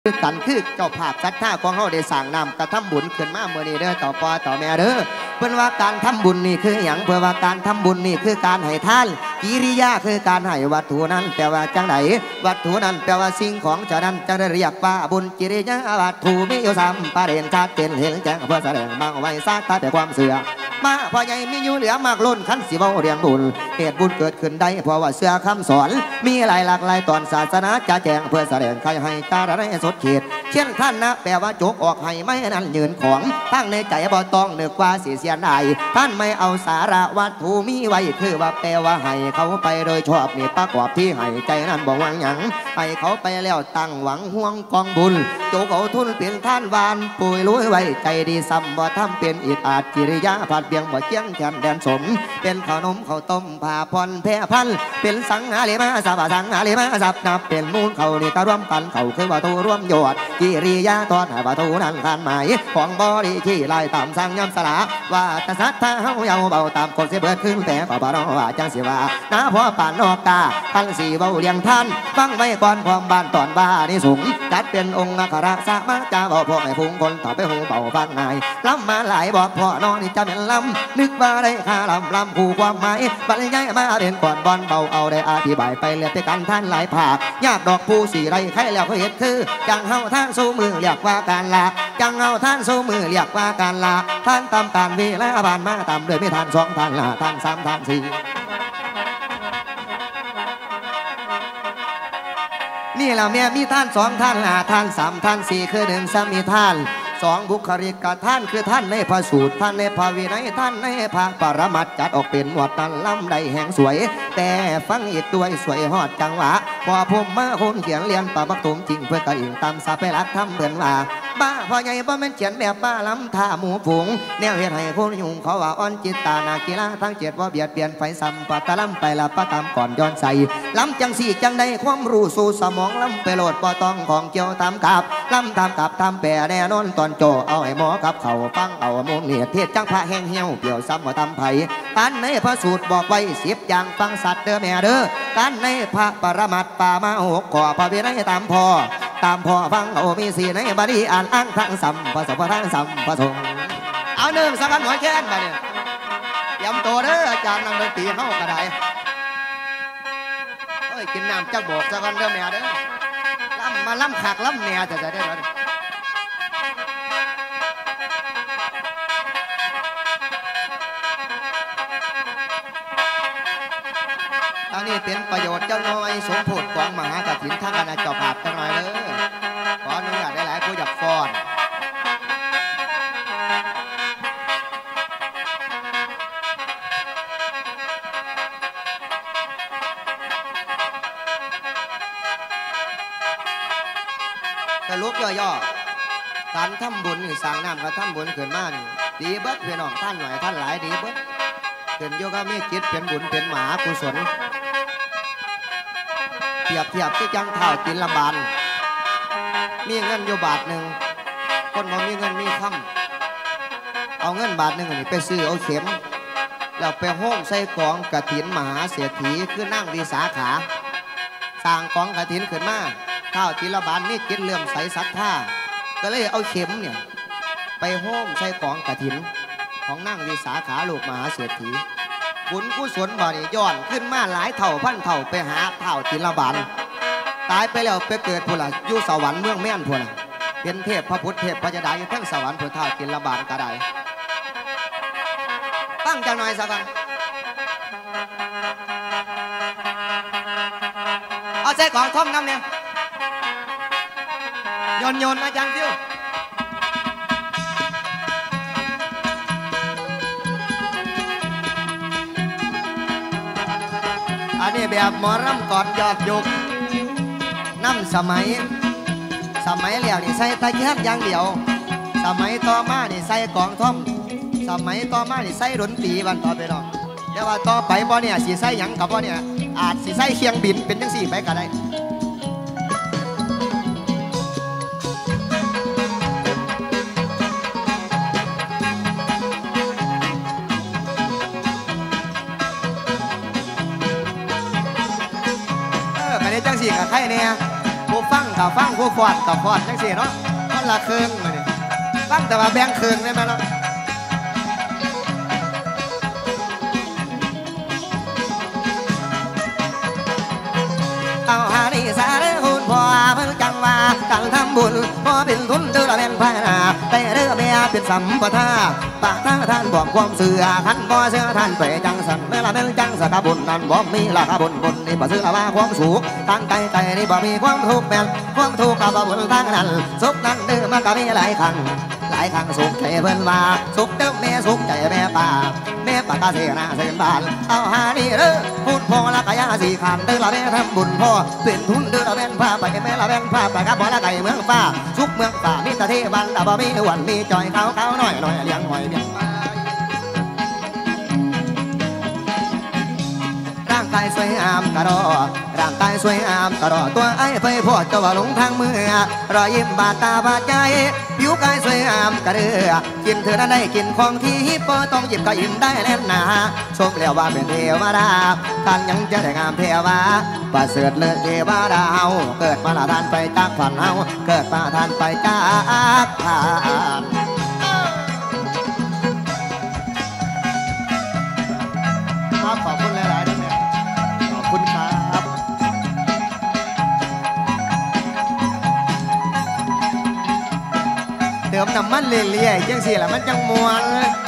คือกันคือเจ้าภาพศรัทธาของเขาได้สั่งนำกระทำบุญขึ้นมาเมื่อนี้เด้อต่อพ่อต่อแม่เด้อเพื่อนว่าการทำบุญนี่คืออย่างเพื่อว่าการทำบุญนี่คือการให้ทานกิริยาคือการให้วัตถุนั้นแปลว่าจังไหนวัตถุนั้นแปลว่าสิ่งของจะนั้นจะได้เรียกว่าบุญกิริยาวัตถุมีอยู่3ประเด็นชัดเจนเห็นแจ้งเพื่อแสดงมาไว้ซาตาแต่ความเสื่อมาพอใหญ่มีอยู่เหลือมากล้นขั้นสิเว้าเรียงบุญเหตุบุญเกิดขึ้นได้เพราะว่าเสื่อคำสอนมีหลายหลากหลายตอนศาสนาจะแจ้งเพื่อแสดงใครให้การได้สดเขตเช่นท่านนะแปลว่าจกออกให้ไม่นั้นยืนของทั้งในใจบ่ต้องนึกว่าเสียนายท่านไม่เอาสาระวัตถุมีไว้คือว่าแปลว่าให้เขาไปโดยชอบนี่ประกอบที่ให้ใจนั้นบอกว่าหยังให้เขาไปแล้วตั้งหวังห่วงกองบุญโจกเอาทุนเป็นท่านวานปุยลุยไว้ใจดีซ้ำบ่ทำเป็นอิดอาจกิริยาผัดเบียงบ่เจียงแขนแดนสมเป็นขนมข้าวต้มผ่าพรแพร่พันเป็นสังหาริมาสับสังหาริมาสับนับเป็นมูลเขานี่ก็ร่วมกันเขาคือว่าตูร่วมยอดกิริยาทอดให้ว่าตูนั้นขันหมายของบริขี้ลายตามสั่งย้ำสละว่าจะสัตถ้าเฮาเยาเบาตามคนเสียเบิดขึ้นแต่ก็บ่ร้องว่าจังสิว่าน้าพ่อป่านนอกกาพันสีเบาเลี้ยงท่านฟังไว้ก่อนพร้อมบ้านตอนบ้านี่สูงจัดเป็นองค์อัครสมาจาบอกพ่อให้พุงคนต่อไปหูเบาฟังง่ายล้ำมาหลายบอกพ่อนอนนี่จะเป็นล้ำนึกว่าได้ค่าลำคู่ความหมายบรรยายมาเรียนก่อนบอลเบาเอาได้อธิบายไปเรียบไปกันท่านหลายภาคยากดอกผู้สี่ไรใครแล้วเขาเห็นคือจังเฮาท่านสู้มือเรียกว่าการละจังเฮาท่านสู้มือเรียกว่าการละท่านตามการเวลาบานมาตามโดยไม่ท่าน2ท่านละท่าน3ท่าน4นี่แหละแม่มีท่าน2ท่านละท่าน3ท่าน4คือ1สามีท่าน2บุคลิกท่านคือท่านในพระสูตรท่านในพระวินัยท่านในพระปรมัตถ์จัดออกเป็นหมวดตันล้ำใดแห่งสวยแต่ฟังอีกด้วยสวยหอดจังหวะพอผมมาคนเขียนเรียนปะบักตุ่มจริงเพื่อกระอิ่งตามสาไปรักทำเบือนว่าบ้าพอใหญ่บ่แม่นเขียนแบบบ้าล้ำท่าหมูฝูงแนวเหตุให้คนยุ่งเขาว่าอ่อนจิตตานากีฬาทั้ง7ว่าเบียดเบียนไฟซ้ำปะตะล้ำไปละปะตามก่อนย้อนใส่ล้ำจังสี่จังได้ความรู้สู่สมองล้ำไปโหลดปอต้องของเกี่ยวตามกับล้ำตามกับทำแปรแน่นอนตอนโจเอาไอ้หมอกับเขาฟังเอามุงเนี่ยเทศจังพระแห้งเหี่ยวเปี่ยวซ้ำว่าทำไผ่การในพระสูตรบอกไว้10อย่างฟังสัตว์เด้อแม่เด้อการในพระปรมัตถ์ป่ามา6ข้อพระวินัยตามพ่อฟังเอามี4ในบาลีอ่านอ้างทั้งสัมพะสัมพะทั้งสัมพะสงเอาหนึ่งสักกันหน่อยแค่นมาเนี่ยเตรียมตัวเด้ออาจารย์นักดนตรีเข้ากระไดเอ้ยกินน้ำจักบอกสักกันเด้อแม่เด้อล้ำขากล้ำแม่จะได้แล้วอันนี้เป็นประโยชน์เจ้าน้อยสมโพธิของมหากฐินทางคณะเจ้าภาพเจ้าน้อยเลยขออนุญาตได้หลายผู้อยากฟ้อนสรุปย่อๆการทำบุญนี่สร้างน้ำกับทำบุญเกิดมานี่ดีเบิดพี่น้องท่านหน่อยท่านหลายดีเบิดเกิดโยก็มีจิตเป็นบุญเป็นหมากุศลเทียบที่จังเท่าจินลำบานมีเงินอยู่บาทหนึ่งคนบ่มีเงินมีคำเอาเงินบาทหนึ่งนี่ไปซื้อเอาเข็มแล้วไปห้องใส่กองกฐินมหาเศรษฐีคือนั่งวิสาขาสร้างกองกฐินขึ้นมาเท่าจินลำบานนี่จิตเลื่อมใสศรัทธาก็เลยเอาเข็มเนี่ยไปห้องใส่กองกฐินของนั่งวิสาขาลูกมหาเศรษฐีบุญกุศลบ่นี่ย้อนขึ้นมาหลายเท่าพันเท่าไปหาเท่าจินลำบานตายไปแล้วไปเกิดพุ่นละอยู่สวรรค์เมืองแม่นพุ่นละเป็นเทพพระพุทธเทพพระยาดาอยู่ทั้งสวรรค์พุ่นเท่าจินลำบานก็ได้ตั้งจังหน่อยสักกันเอาใส่ของท่อมน้ำเนี่ยโยนมาจังฟิวอันนี้แบบหมอรำกอดยอดยุกน้ำสมัยเหลียวนี่ใส่ตะแคบอย่างเดียวสมัยต่อมานี่ใส่กองท่อมสมัยต่อมานี่ใส่ดนตรีวันต่อไปเนาะเดี๋ยวว่าต่อไปบ่เนี่ยสีใส่หยังกับบ่เนี่ยอาจสีใส่เคียงบินเป็นจังสี่ไปก็ได้จังสี่กับใครเนี่ยผู้ฟังกกับฟังผู้ฟอดกับฟอดจังสิเนาะคนละเครื่องเลยฟังแต่ว่าแบ่งเครื่องได้ไหมเนาะเอาหาดีสาเรื่องหุ่นพอเพิ่งจังว่าการทำบุญพอเป็นทุนเดือดเป็นพานาแต่เรื่องเมียเป็นสัมปทาปากท่าท่านบอกความเสื่อขันบ่เสื่อท่านไปจังสันเมื่อละเป็นจังสักบุญนั่นบอกมีราคาบุญบุญนี่บ่เสื่อว่าความสุขทางไกลไกลนี่บ่มีความทุกข์แม่นความทุกข์กับบุญทางนั้นสุขนั้นเดือมันก็มีหลายครั้งสุขใจเพิ่นว่าสุขเด้อแม่สุขใจแม่ป่าตาเสนาเสนบานเอาหานี่เด้อพูดพอละกายาสีขานเด้อละแม่ทำบุญพ่อเป็นทุนเด้อละแม่ผ้าไปแม่ละแม่ผ้าไปกับบ่ละไก่เมืองฟ้าสุขเมืองฟ้ามีตะเทวันแต่บ่มีหวนมีจอยเขาหน่อยเลี้ยงหอยเลี้ยงปลาร่างกายสวยงามกระดอร่างกายสวยงามกระดอตัวไอ้ไฟพ่อเจ้าว่าหลงทางมือรอยยิ้มบาดตาบาดใจผิวกายสวยงามกระเดือกินเธอนั้นได้กินของที่ฮิปโปต้องหยิบก็ยิ้มได้แล้วนะชมแล้วว่าเป็นเทวดาท่านยังจะได้งามเทวาประเสริฐเลิศเทวดาเฮาเกิดมาละท่านไปจากฝันเฮาเกิดมาท่านไปจากผ่านขอบคุณหลายๆด้วยเนี่ยขอบคุณครับเติมน้ำมันเลี่ยๆจังสิล่ะมันจังมวน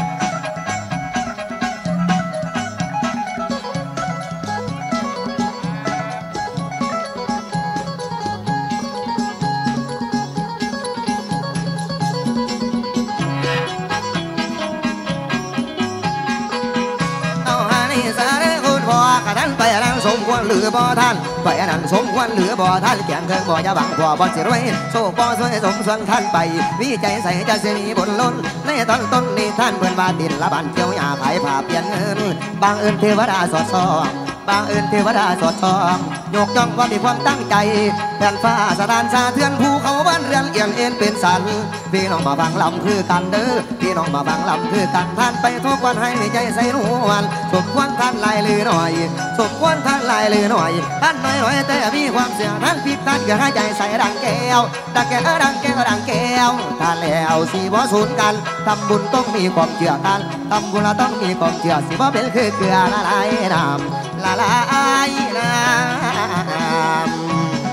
ท่านไปอันนั้นสมควรหรือบ่ท่านไปอันนั้นสมควรหรือบ่ท่านแก่งเครื่องบ่ยาบังบ่บ่สิรวยโซ่บ่สวยสมส่วนท่านไปวิใจใส่จะเสียมีบุญล้นในตอนต้นนี้ท่านเพิ่นว่าดินละบันเกี่ยวยาขายผ้าเปลี่ยนเงินบางเอิญเทวดาสอดส่องบางเอิญเทวดาสอดส่องยกย่องว่ามีความตั้งใจแผ่นฟ้าสถานสาเทือนภูเขาบ้านเรือนเอียงเอ็นเป็นสันพี่น้องมาฟังลำคือกันเด้อพี่น้องมาฟังลำคือกันท่านไปทุกวันให้ในใจใส่นวลสมควรท่านลายลือหน่อยสมควรท่านลายลือหน่อยท่านน้อยแต่มีความเสียท่านพิบท่านอย่าให้ใจใส่ดังแก้วดังแก้วดังแก้วดังแก้วท่านแล้วสิบ่สูญกันทำบุญต้องมีความเชื่อกันทำบุญต้องมีความเชื่อสิบ่เป็นคือเกลือละลายน้ำละลายน้ำ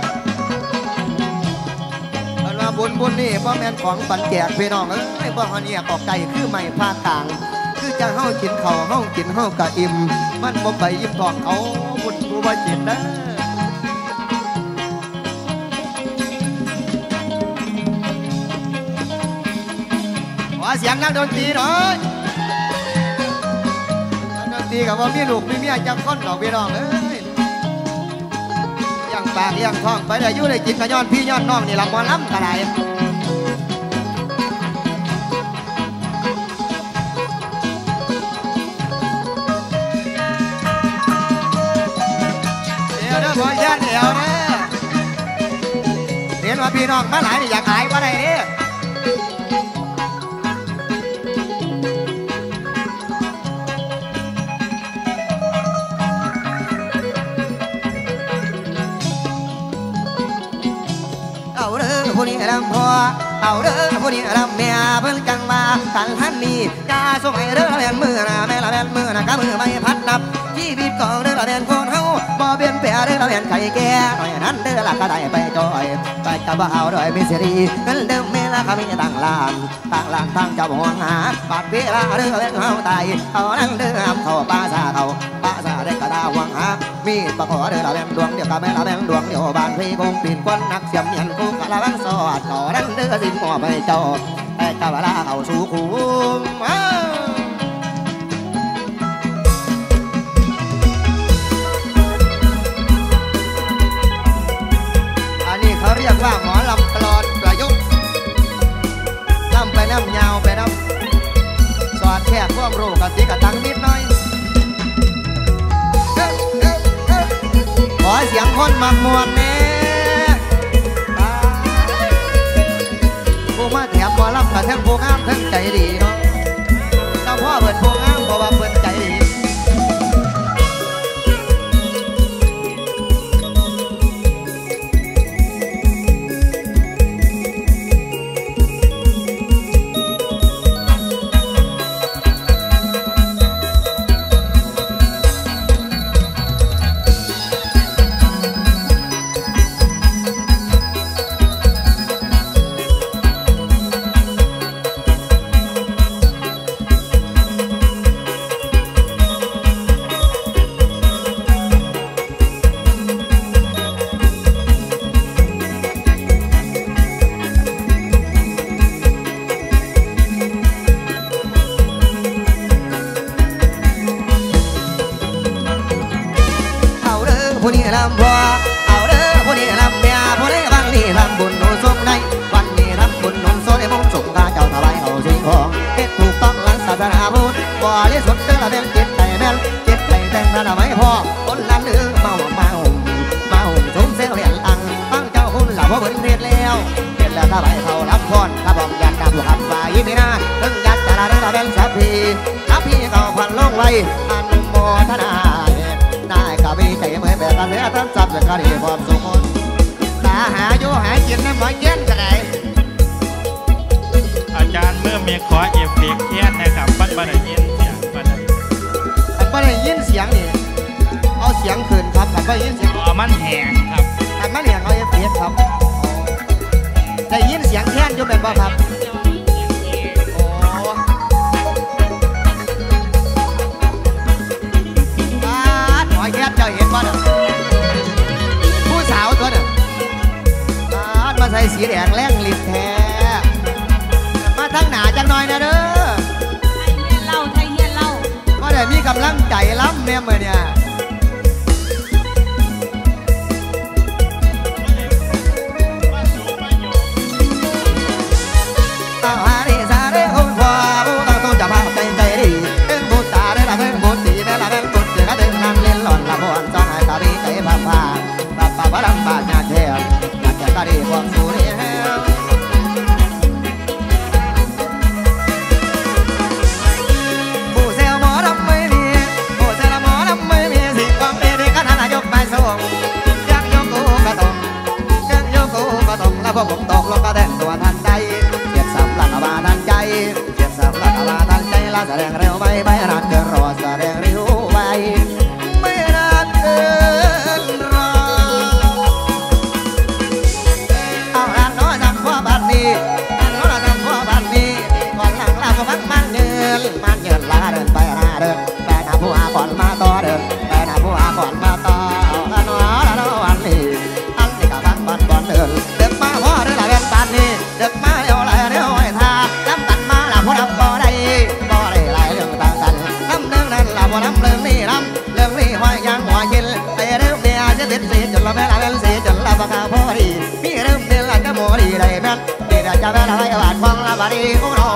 บุญนี่บ่แม่นของปันแจกพี่น้องเอ้ยบ่ฮะเนี่ยกอกไก่คือไม่ภาคกลางคือจะเฮากินข้าวเฮากินเฮากะอิ่มมันบ่ไปอิ่มท้องเอาบุญกูบ่กินเด้อว่าเสียงนักดนตรีหน่อยนักดนตรีกับว่ามีลูกมีเมียจังคนดอกพี่น้องเอ้ยยังปากยังท้องไปได้อยู่ได้กินกะย้อนพี่ย้อนน้องนี่ละหมอลำกะได้ขอญาติเดียวนะเรียนว่าพี่น้องมาหลายอยากขายว่าไรเนี่ยเอาเด้อผู้นี้รำพ่อเอาเด้อผู้นี้รำเมียเพิ่นจังมากันท่านนี้กาส่งให้เด้อละแม่นมือนะแม่ละแม่นมือนะกะมือไม่พัดนับชีวิตของเด้อละแม่นคนเฮาบ่เปลี่ยนแปลงเด้อละแม่นไข่แก่หน่อยนั้นเด้อละก็ได้ไปจอยไปกับบ่เอาด้วยมิสรีเงินเดิมแม่ละก็มีต่างลานทางเจ้าห่วงหาบาดเวลาเด้อแม่นเฮาตายเอานั้นเด้อเข้าป่าซาได้กระดาห่วงหามีประขอเด้อละแม่นดวงเดียวกับแม่ละแม่นดวงเดียวบ้านพี่คงปีนควันนักเสียมเมียนกูกะละวันสอดต่อนั้นเด้อสิมอบให้เจ้าแต่เจ้าเวลาเข้าสู่คุ้มเขาเรียกว่าหมอลำกลอนประยุกต์ลำไปน้ำยาวไปน้ำสอดแค่ความรู้กับสีกับตังนิดหน่อยขอเสียงคนมักมวนแน่ผู้มาแถมหมอลำกับทั้งผู้งามทั้งใจดีเนาะเจ้าพ่อเปิดผู้งามเพราะว่าเปิดใจดีำพัวเอาเด้อผู้นี้ลำเมียผู้นี้บางนี่ทำบุญหนุนสมในวันนี้ทำบุญหนุนโซในมงสุขข้าเจ้าถวายเอาสิ่งของเฮ็ดถูกต้องหลังศาสนาพุทธบริสุทธิ์เด้อละแม่นจิตใจแม่นจิตใจแต่งพระไม่พอคนละเนื้อเมาสมเซลเรียนอังตั้งเจ้าคุณเหล่าพ่อเบิ่นเรียนแล้วเรียนแล้วถ้าไปเขารับพรถ้าบอกยันดำหัวขับฝ่ายยิ้มไม่น่าตึงยันจะละเด้อละแม่นสัพพีเขาพันลงไว้อนุโมทนาได้กับมีใจเหมือนแบบกันเนื้อทั้งสับและคดีความสุขตาหาอยู่หากินน้ำหมอยเย็นกันไหนอาจารย์เมื่อมีขอเอฟเฟกต์เทียนนะครับบัดได้ยินเสียงบัดได้ยินเสียงนี่เอาเสียงคืนครับบัดได้ยินเสียงมันแหงครับมันแหงเอาเอฟเฟกต์ครับได้ยินเสียงแค้นอยู่เป็นบ่ครับแค่เจ้าเห็นบ่ผู้สาวตัวนึงมาใส่สีแดงแรงลิ้นแท้มาทั้งหนาจังหน่อยนะเด้อไทยเฮียนเล่าก็ได้มีกำลังใจล้ำเนี่ยเมื่อเนี่ยเอาหาดิซาเร่คนพ่อผู้ต้องสู้จะพาใจดีเอ็งผู้ตาได้ละเอ็งผู้ตีได้ละเอ็งผู้เสือก็เดินนั่งเล่นหล่อนละพรจ้องให้ตาบีใจบ้าบ้าลำบากยากแท้อยากแก่ก็ดีความสู้นี่ผู้เซลหมอลำไม่มีผู้เซลหมอลำไม่มีสิ่งของดีๆก็น่ายกไปส่งยังยกกูก็ต้องแล้วพอผมตกลงก็แดงตัวทันใจเจ็บสำลักบาทันใจเจ็บสำลักบาทันใจแล้วแสดงเร็วไปไม่นานเกินรอแสดงเร็วไปไม่นานเกินรอเอาหลังน้อยทำพ่อบ้านนี้ก่อนหลังลามันเงินลาเดินไปหน้าเดินไปหน้าผู้อาก่อนมาต่อเดินไปหน้าผู้อาก่อนมาต่อละน้อวันนี้อันนี้กับบ้านเดินเด็กมาพ่อเดินละเป็นบ้านนี้เด็กมาเร็วไรเร็วไอ้ท่าน้ำตันมาละผู้นำบ่ได้หลายเรื่องต่างกันน้ำเรื่องนั้นละผู้นำเรื่องนี้ห้อยยางหัวยินไปเริ่มเดียจะติดสีจนละแม่ละเป็นสีจนละปากกาพอดีมีเริ่มเดียละจะโมดีได้แม่ดีได้จะแม่ละให้บาดฟังละบาดีโอ้รอ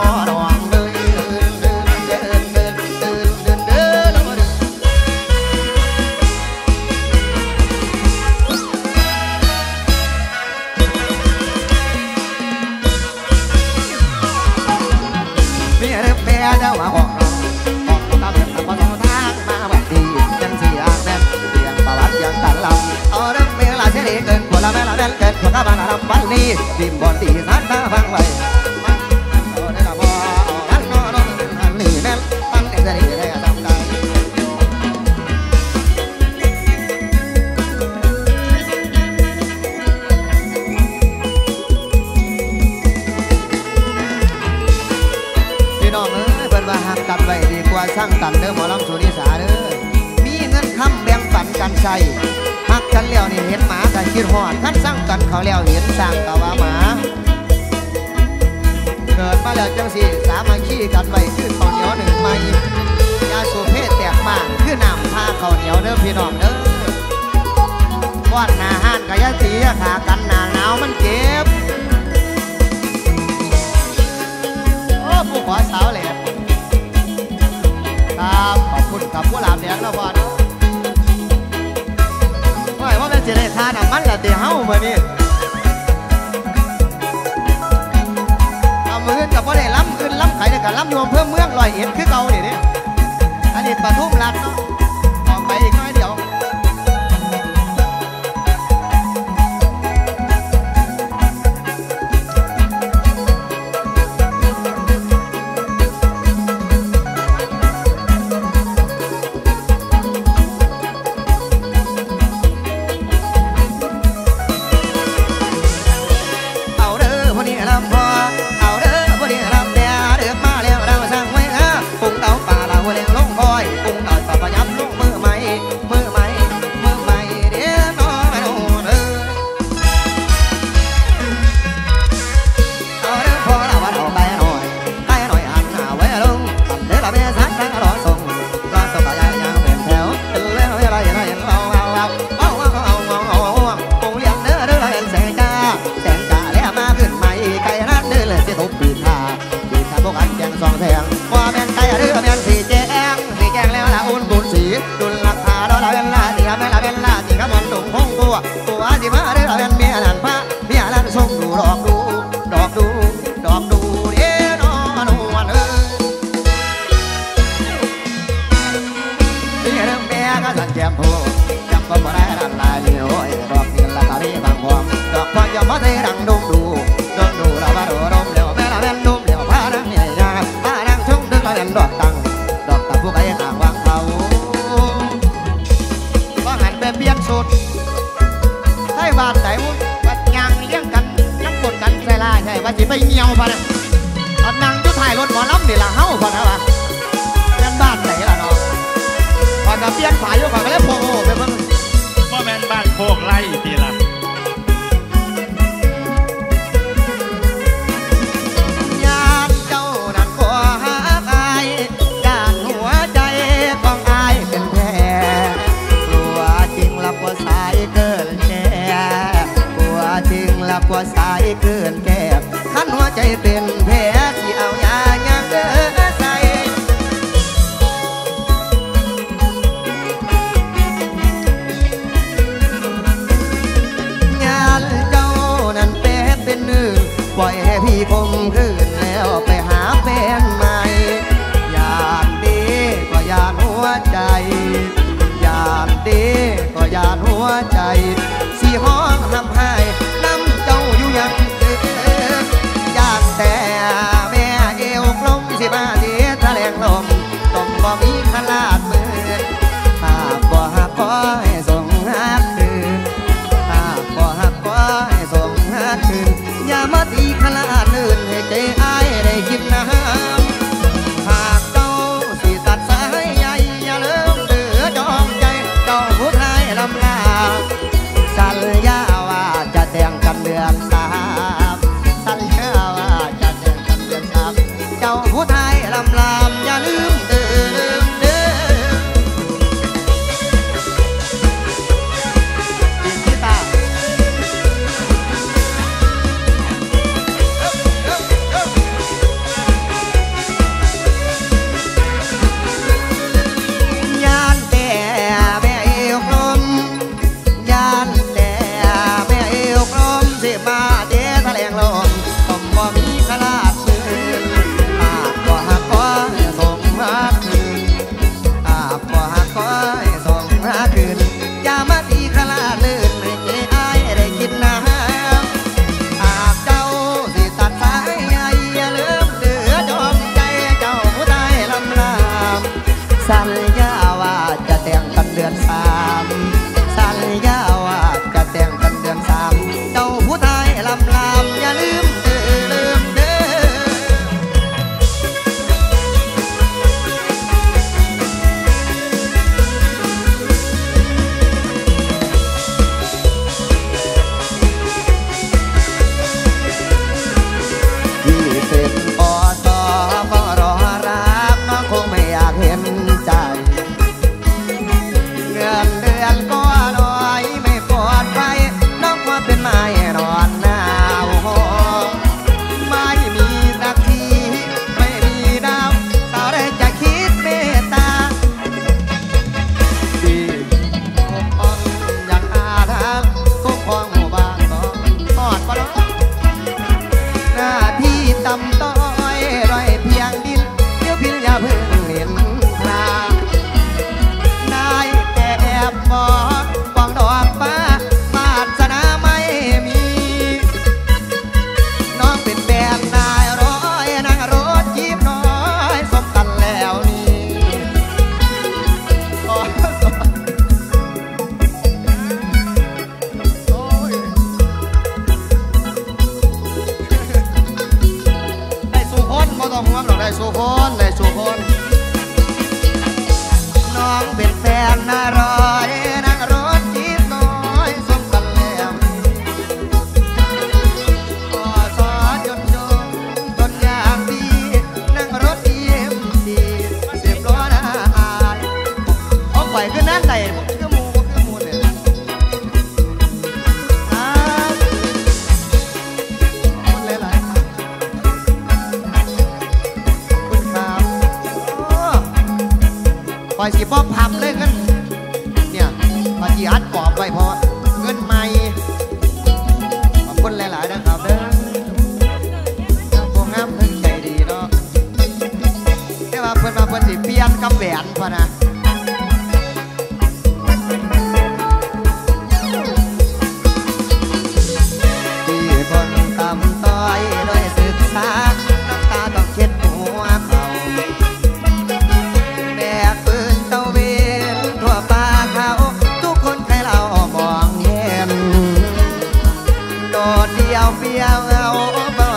เจ้าว่าออกตามเรื่องทางความทางมาบัดดียังเสียงแม่เสียงประวัติยังกันลำเอาเรื่องเมียละเฉลี่ยเกินคนละแม่ละเด่นเกินคนละบ้านละลำวันนี้ดิมบอลตีสันตาฟังไว้มันได้ละพออันนอนอันนี้แม่อันนี้จะดีได้ทำได้พี่น้องว่าหักกันไว้ดีกว่าสร้างกันเด้อหมอลำสุนิสาเด้อมีเงินค้ำแบ่งปันกันใส่หักกันแล้วนี่เห็นหมากันคิดหอดขั้นสร้างกันเขาแล้วเห็นสร้างกะว่าหมาเกิดมาแล้วจังสิสามัคคีกันไว้คือข้าวเหนียวหนึ่งไม้ยาสูบเพศแตกมากคือน้ำผ้าข้าวเหนียวเด้อพี่น้องเด้อก้อนหน้าห้านกับยาตียาขากันหนาหนาวมันเจ็บโอ้ผู้ขอสาวแหลกขอบคุณกับผู้หลามแดงนะพ่อนะว่าเป็นเสียได้ทานอ่ะมันละเดี๋ยวเฮ้าเมื่อนี้เอามือกับพ่อได้ล้ำขึ้นล้ำไข่ได้กับล้ำรวมเพิ่มเมืองลอยเอ็ดคือเก่าเนี่ยอันนี้ปทุมรัฐเนาะออกไปอีกน้อยเดียวใช่ว่าสิไปเงียวปะเนี่ยตอนนั่งอยู่ถ่ายรถหมอลำนี่ละเฮ้าก่อนนะวะเรียนบ้านไหนล่ะเนาะก่อนกับเปลี่ยนฝายอยู่ก่อนก็เลยโผล่ไปเพิ่งว่าแม่นบ้านโคกไล่ทีละยานเจ้านั่นขอหาอายยานหัวใจของอายเป็นแท้กลัวจริงละกว่าสายเกินแก่กลัวจริงละกว่าสายเกินแก่ขันหัวใจเป็นแผลที่เอายายังเกินใส่ยานเจ้านั่นแปรเป็นหนึ่งปล่อยให้พี่คมคืนแล้วไปหาแฟนใหม่ยานดีก็ยานหัวใจยานดีก็ยานหัวใจสีห้องทำให้น้ำเจ้าอยู่ยังเกินยานแต่แม่เอวกลมสิมาเสียทะเลงลมต้องบ่มีขลาดมือหากบ่หักขอให้ส่งหักคืนหากบ่หักขอให้ส่งหักคืนอย่ามาตีขลาดลื่นให้ใจอ้ายได้คิดน้ำหากเจ้าสิตัดสายใยอย่าลืมเดือจองใจเจ้าผู้ชายลำลาสัญญาว่าจะแต่งกันเดือนสามสัญญาว่าจะแต่งกันเดือนสามเจ้าผู้ชายลำลามอย่าลืมเดือลืมเดือดีที่ตา ยานแต่แม่เอวกลมยานแต่แม่เอวกลมสิมาเตะทะเลงลมผมบ่มีขลาดปืนอาบบ่หักคอยส่งมาคืนอาบบ่หักคอยส่งมาคืนอย่ามาตีขลาดลื่นให้เจ้อ้ายได้คิดน้ำอาบเจ้าสิตัดสายใยอย่าลืมเดือจอมใจเจ้าผู้ใดลำลามสัญญาว่าจะแต่งกันเดือนสามสัญญาว่าจะแต่งกันเดือนสามเจ้าผู้ชายลำลามอย่าลืมเด้อลืมเด้อที่เป็นอสก็รอรักน้องคงไม่อยากเห็นใจเงินเดือนก็น้อยไม่ปลอดภัยน้องว่าเป็นไม้นอนหนาวไม่มีสักทีไม่มีดาวสาวได้จะคิดเมตตาที่ผมอ่อนอย่างอาถรรพ์คุ้มครองหมู่บ้านก็ทอดปลาหน้าที่ตำต้อยร้อยเพียงดินเดี๋ยวพิลอย่าเพิ่งเห็นครานายแต่แอบบอกกวางดอกฟ้ามาสนาไม่มี น้องเป็นแฟนนายร้อยนั่งรถจีบน้อยสมกันแล้วนี่โอ้ยได้สู่คนบ่ต้องห่วงหรอกได้สู่คนได้สู่คนน้องเป็นแฟนนายร้อยนั่งรถจีบน้อยสมกันแล้วก็สอจนจนอย่างดีนั่งรถดีเสียบล้อหน้าอายเอาไปขึ้นนั่นได้ผมคือหมูเนี่ยคนหลายๆครับคุณครับคอยสิบ่พับเลยเงินเนี่ยมาจีอัดกรอบไว้เพราะเงินใหม่ขอบคุณหลายๆนะครับเด้อพวกงามเพิ่งใจดีเนาะแต่ว่าเพิ่นมาเพิ่นสิเปลี่ยนกับแหวนพอนะที่คนตำต้อยโดยศึกษาน้ำตาต้องเช็ดหัวเขา แบกปืนตะเวนทั่วป่าเขาทุกคนใครเรามองเห็นโดดเดียวเปรียวเอาเบา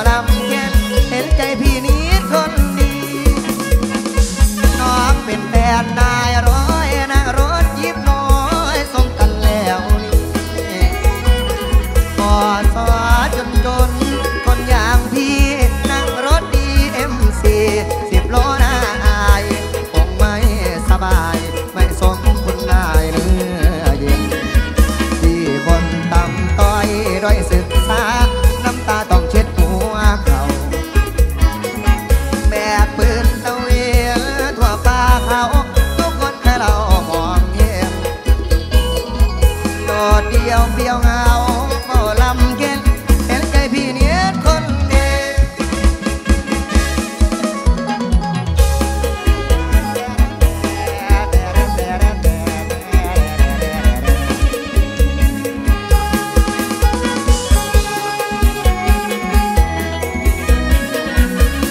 ยวเบี้ยวงา